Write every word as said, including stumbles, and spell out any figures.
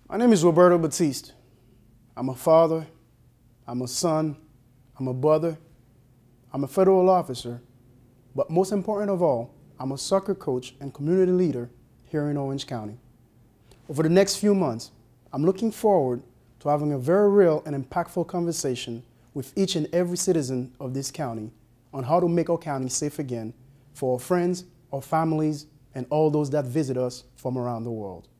My name is Roberto Baptiste. I'm a father, I'm a son, I'm a brother, I'm a federal officer, but most important of all, I'm a soccer coach and community leader here in Orange County. Over the next few months, I'm looking forward to having a very real and impactful conversation with each and every citizen of this county on how to make our county safe again for our friends, our families, and all those that visit us from around the world.